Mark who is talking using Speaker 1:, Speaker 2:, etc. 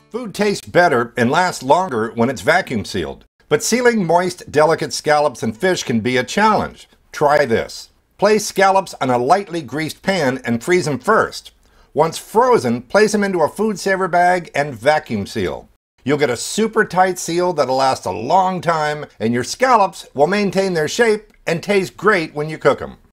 Speaker 1: Food tastes better and lasts longer when it's vacuum sealed. But sealing moist, delicate scallops and fish can be a challenge. Try this. Place scallops on a lightly greased pan and freeze them first. Once frozen, place them into a FoodSaver bag and vacuum seal. You'll get a super tight seal that'll last a long time, and your scallops will maintain their shape and taste great when you cook them.